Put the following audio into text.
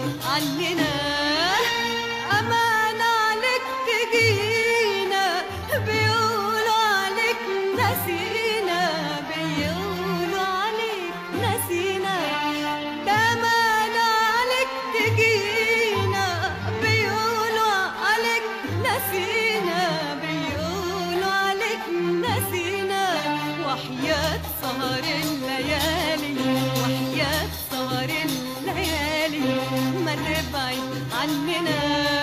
عننا، أمان عليك تجينا، بيقولوا عليك نسينا، بيقولوا عليك نسينا، ده أمان عليك تجينا، بيقولوا عليك نسينا، بيقولوا عليك نسينا، وحياة سهر الليالي، وحياة سهر الليالي ما تبعد عننا.